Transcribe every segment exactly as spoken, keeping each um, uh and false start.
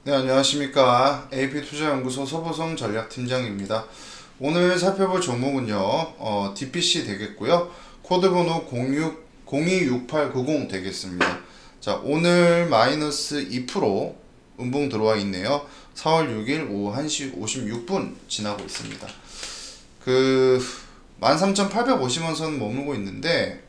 네, 안녕하십니까. 에이피투자연구소 서보성 전략팀장입니다. 오늘 살펴볼 종목은요, 어, 디피씨 되겠고요. 코드번호 공육, 공이육팔구공 되겠습니다. 자, 오늘 마이너스 이 퍼센트 음봉 들어와 있네요. 사월 육일 오후 한 시 오십육 분 지나고 있습니다. 그, 만 삼천팔백오십 원 선 머물고 있는데,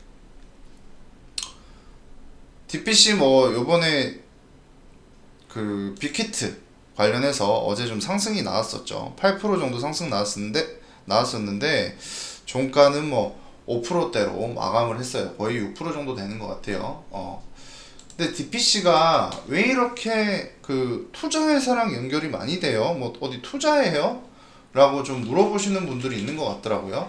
디피씨 뭐, 요번에 그 빅히트 관련해서 어제 좀 상승이 나왔었죠. 팔 퍼센트 정도 상승 나왔었는데 나왔었는데 종가는 뭐 오 퍼센트대로 마감을 했어요. 거의 육 퍼센트 정도 되는 것 같아요. 어. 근데 디피씨가 왜 이렇게 그 투자회사랑 연결이 많이 돼요? 뭐 어디 투자해요? 라고 좀 물어보시는 분들이 있는 것 같더라고요.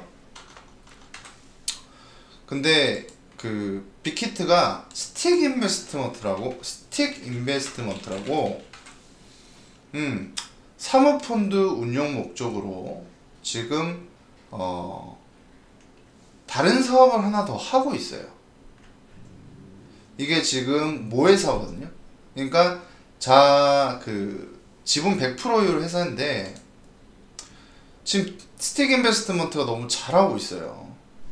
근데 그 빅히트가 스틱 인베스트먼트라고 스틱 인베스트먼트라고 음 사모펀드 운용 목적으로 지금 어 다른 사업을 하나 더 하고 있어요. 이게 지금 모회사거든요. 그러니까 자 그 지분 백 퍼센트율 회사인데 지금 스틱 인베스트먼트가 너무 잘하고 있어요.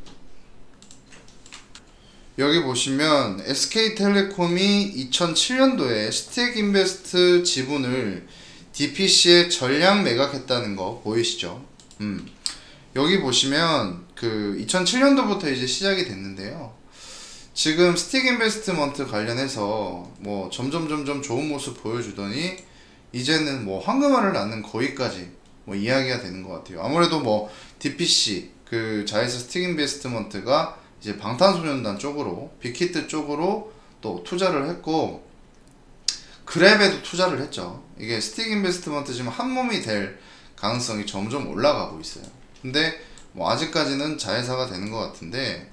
여기 보시면 에스케이텔레콤이 이천칠 년도에 스틱 인베스트 지분을 디피씨에 전량 매각했다는 거 보이시죠? 음. 여기 보시면 그 이천칠 년도부터 이제 시작이 됐는데요. 지금 스틱 인베스트먼트 관련해서 뭐 점점 점점 좋은 모습 보여주더니 이제는 뭐 황금알을 낳는 거기까지 뭐 이야기가 되는 것 같아요. 아무래도 뭐 디피씨 그 자회사 스틱 인베스트먼트가 이제 방탄소년단 쪽으로 빅히트 쪽으로 또 투자를 했고 그랩에도 투자를 했죠. 이게 스틱 인베스트먼트 지금 한 몸이 될 가능성이 점점 올라가고 있어요. 근데 뭐 아직까지는 자회사가 되는 것 같은데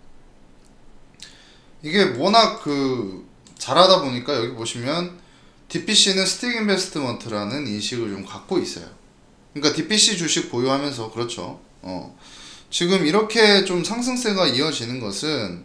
이게 워낙 그 잘하다 보니까 여기 보시면 디피씨는 스틱 인베스트먼트라는 인식을 좀 갖고 있어요. 그러니까 디피씨 주식 보유하면서 그렇죠. 어. 지금 이렇게 좀 상승세가 이어지는 것은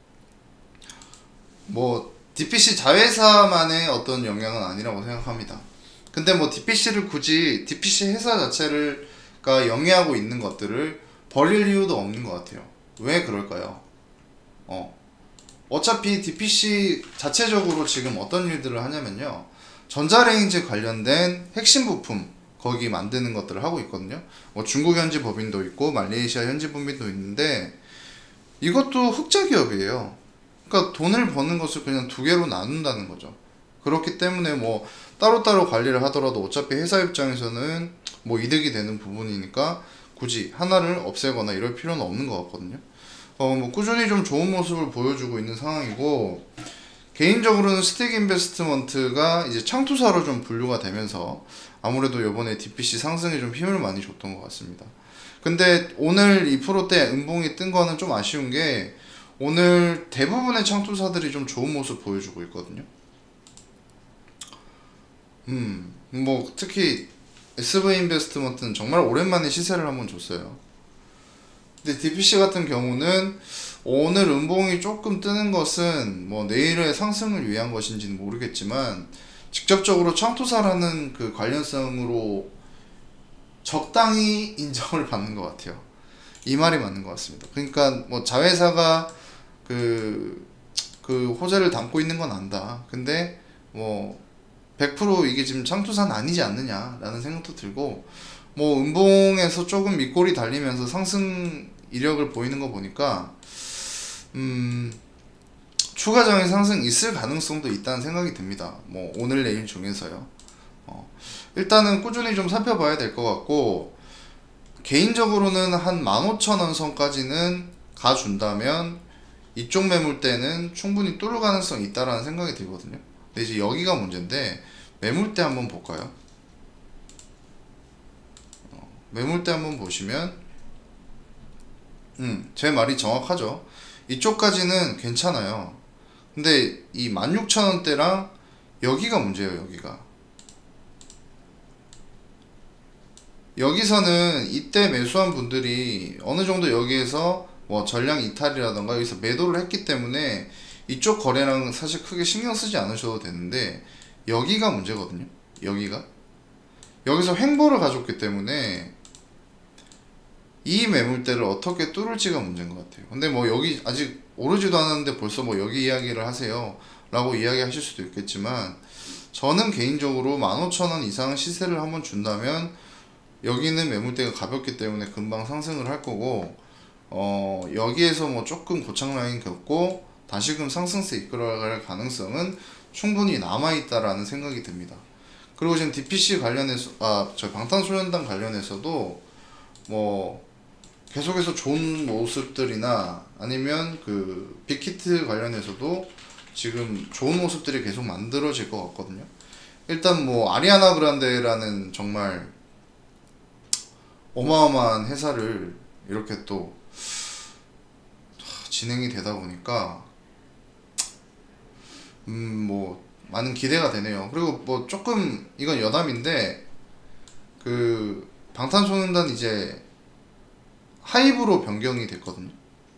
뭐 디피씨 자회사만의 어떤 영향은 아니라고 생각합니다. 근데 뭐 디피씨를 굳이 디피씨 회사 자체를가 영위하고 있는 것들을 버릴 이유도 없는 것 같아요. 왜 그럴까요? 어. 어차피 디피씨 자체적으로 지금 어떤 일들을 하냐면요. 전자레인지 관련된 핵심 부품 거기 만드는 것들을 하고 있거든요. 뭐 중국 현지 법인도 있고 말레이시아 현지 법인도 있는데 이것도 흑자 기업이에요. 그러니까 돈을 버는 것을 그냥 두 개로 나눈다는 거죠. 그렇기 때문에 뭐 따로따로 관리를 하더라도 어차피 회사 입장에서는 뭐 이득이 되는 부분이니까 굳이 하나를 없애거나 이럴 필요는 없는 것 같거든요. 어 뭐 꾸준히 좀 좋은 모습을 보여주고 있는 상황이고 개인적으로는 스틱 인베스트먼트가 이제 창투사로 좀 분류가 되면서 아무래도 요번에 디피씨 상승에 좀 힘을 많이 줬던 것 같습니다. 근데 오늘 이 퍼센트대 음봉이 뜬 거는 좀 아쉬운 게 오늘 대부분의 창투사들이 좀 좋은 모습 보여주고 있거든요. 음, 뭐 특히 에스브이 인베스트먼트는 정말 오랜만에 시세를 한번 줬어요. 근데 디피씨 같은 경우는 오늘 음봉이 조금 뜨는 것은 뭐 내일의 상승을 위한 것인지는 모르겠지만 직접적으로 창투사라는 그 관련성으로 적당히 인정을 받는 것 같아요. 이 말이 맞는 것 같습니다. 그러니까 뭐 자회사가 그, 그 호재를 담고 있는 건 안다. 근데 뭐 백 퍼센트 이게 지금 창투사는 아니지 않느냐라는 생각도 들고 뭐 음봉에서 조금 밑골이 달리면서 상승 이력을 보이는 거 보니까 음 추가적인 상승 있을 가능성도 있다는 생각이 듭니다. 뭐 오늘 내일 중에서요. 어, 일단은 꾸준히 좀 살펴봐야 될 것 같고 개인적으로는 한 만 오천 원 선까지는 가준다면 이쪽 매물대는 충분히 뚫을 가능성이 있다라는 생각이 들거든요. 근데 이제 여기가 문제인데 매물대 한번 볼까요? 어, 매물대 한번 보시면 음, 제 말이 정확하죠. 이쪽까지는 괜찮아요. 근데 이 만 육천 원대랑 여기가 문제예요. 여기가 여기서는 이때 매수한 분들이 어느 정도 여기에서 뭐 전량 이탈이라던가 여기서 매도를 했기 때문에 이쪽 거래량은 사실 크게 신경 쓰지 않으셔도 되는데 여기가 문제거든요. 여기가 여기서 횡보를 가졌기 때문에 이 매물대를 어떻게 뚫을지가 문제인 것 같아요. 근데 뭐 여기 아직 오르지도 않았는데 벌써 뭐 여기 이야기를 하세요 라고 이야기하실 수도 있겠지만, 저는 개인적으로 만 오천 원 이상 시세를 한번 준다면 여기는 매물대가 가볍기 때문에 금방 상승을 할 거고, 어 여기에서 뭐 조금 고착 라인 겪고 다시금 상승세 이끌어갈 가능성은 충분히 남아있다라는 생각이 듭니다. 그리고 지금 디피씨 관련해서, 아, 저 방탄소년단 관련해서도 뭐 계속해서 좋은 모습들이나 아니면 그 빅히트 관련해서도 지금 좋은 모습들이 계속 만들어질 것 같거든요. 일단 뭐 아리아나 그란데라는 정말 어마어마한 회사를 이렇게 또 진행이 되다 보니까 음 뭐 많은 기대가 되네요. 그리고 뭐 조금 이건 여담인데, 그 방탄소년단 이제 하이브로 변경이 됐거든요.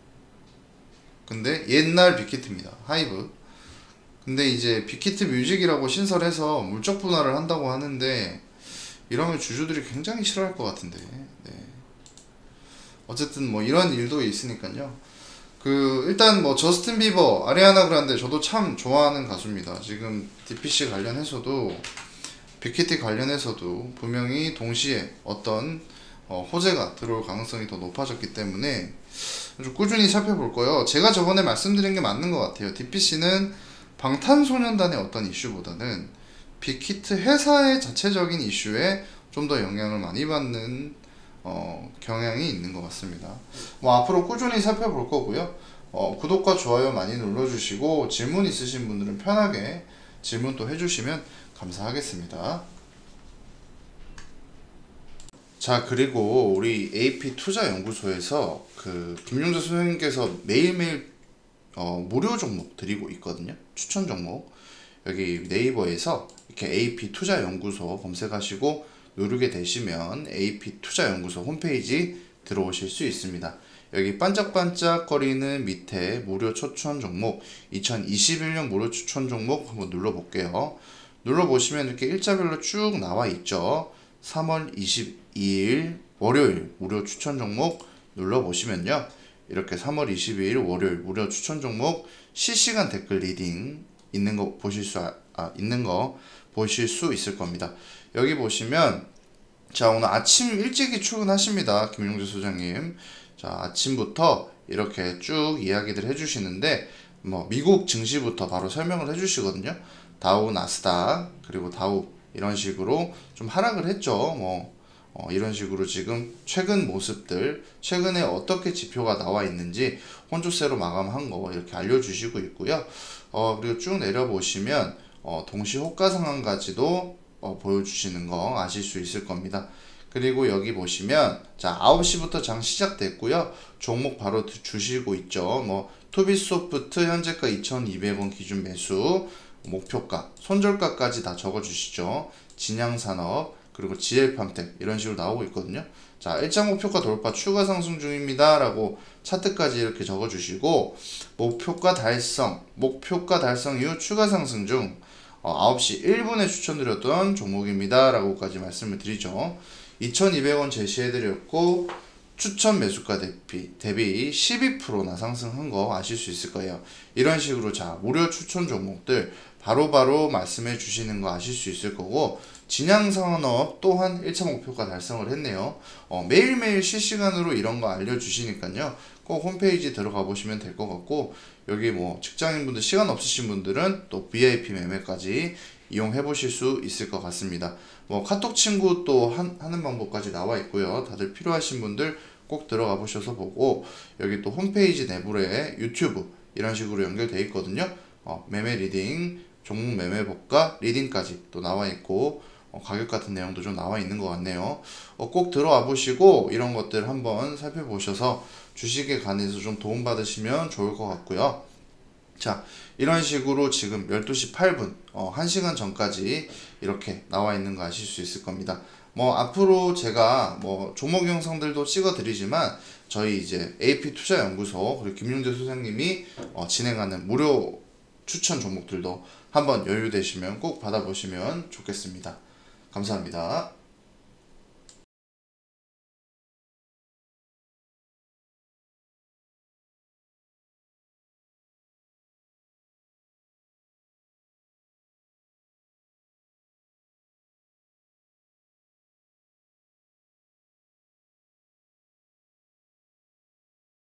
근데 옛날 빅히트입니다. 하이브. 근데 이제 빅히트 뮤직이라고 신설해서 물적 분할을 한다고 하는데, 이러면 주주들이 굉장히 싫어할 것 같은데. 네. 어쨌든 뭐 이런 일도 있으니까요. 그 일단 뭐 저스틴 비버, 아리아나 그란데 저도 참 좋아하는 가수입니다. 지금 디피씨 관련해서도 빅히트 관련해서도 분명히 동시에 어떤 어, 호재가 들어올 가능성이 더 높아졌기 때문에 좀 꾸준히 살펴볼 거예요. 제가 저번에 말씀드린 게 맞는 것 같아요. 디피씨는 방탄소년단의 어떤 이슈보다는 빅히트 회사의 자체적인 이슈에 좀 더 영향을 많이 받는 어, 경향이 있는 것 같습니다. 뭐 앞으로 꾸준히 살펴볼 거고요. 어, 구독과 좋아요 많이 눌러주시고, 질문 있으신 분들은 편하게 질문 또 해주시면 감사하겠습니다. 자, 그리고 우리 에이피 투자연구소에서 그 김용재 선생님께서 매일매일 어, 무료 종목 드리고 있거든요. 추천 종목. 여기 네이버에서 이렇게 에이피 투자연구소 검색하시고 누르게 되시면 에이피 투자연구소 홈페이지 들어오실 수 있습니다. 여기 반짝반짝거리는 밑에 무료 추천 종목, 이천이십일 년 무료 추천 종목 한번 눌러볼게요. 눌러보시면 이렇게 일자별로 쭉 나와 있죠. 삼월 이십이일 월요일 무료 추천 종목 눌러보시면요, 이렇게 삼월 이십이일 월요일 무료 추천 종목 실시간 댓글 리딩 있는 거 보실 수 아, 아, 있는 거 보실 수 있을 겁니다. 여기 보시면, 자, 오늘 아침 일찍이 출근하십니다. 김용재 소장님. 자, 아침부터 이렇게 쭉 이야기들 해주시는데, 뭐 미국 증시부터 바로 설명을 해주시거든요. 다우, 나스닥, 그리고 다우 이런 식으로 좀 하락을 했죠. 뭐 어, 이런 식으로 지금 최근 모습들, 최근에 어떻게 지표가 나와 있는지 혼조세로 마감한 거 이렇게 알려주시고 있고요. 어, 그리고 쭉 내려보시면 어, 동시 호가 상한까지도 어, 보여주시는 거 아실 수 있을 겁니다. 그리고 여기 보시면, 자, 아홉 시부터 장 시작됐고요. 종목 바로 주시고 있죠. 뭐 투비소프트 현재가 이천이백 원 기준 매수, 목표가, 손절가까지 다 적어주시죠. 진양산업, 그리고 지엘팜텍 이런 식으로 나오고 있거든요. 자, 일자 목표가 돌파 추가 상승 중입니다 라고 차트까지 이렇게 적어주시고, 목표가 달성, 목표가 달성 이후 추가 상승 중, 어, 아홉 시 일 분에 추천드렸던 종목입니다 라고까지 말씀을 드리죠. 이천이백 원 제시해드렸고, 추천 매수가 대비, 대비 십이 퍼센트나 상승한 거 아실 수 있을 거예요. 이런 식으로, 자, 무료 추천 종목들 바로바로 바로 말씀해 주시는 거 아실 수 있을 거고, 진양산업 또한 일 차 목표가 달성을 했네요. 어, 매일매일 실시간으로 이런 거 알려주시니까요. 꼭 홈페이지 들어가 보시면 될 것 같고, 여기 뭐 직장인분들 시간 없으신 분들은 또 브이아이피 매매까지 이용해 보실 수 있을 것 같습니다. 뭐 카톡 친구 또 한, 하는 방법까지 나와 있고요. 다들 필요하신 분들 꼭 들어가 보셔서 보고, 여기 또 홈페이지 내부에 유튜브 이런 식으로 연결되어 있거든요. 어, 매매 리딩, 종목 매매 법과 리딩까지 또 나와 있고, 어, 가격 같은 내용도 좀 나와 있는 것 같네요. 어, 꼭 들어와 보시고 이런 것들 한번 살펴보셔서 주식에 관해서 좀 도움 받으시면 좋을 것 같고요. 자, 이런 식으로 지금 열두 시 팔 분, 어, 한 시간 전까지 이렇게 나와 있는 거 아실 수 있을 겁니다. 뭐 앞으로 제가 뭐 종목 영상들도 찍어 드리지만, 저희 이제 에이피 투자연구소 그리고 김용재 소장님이 어, 진행하는 무료 추천 종목들도 한번 여유 되시면 꼭 받아보시면 좋겠습니다. 감사합니다.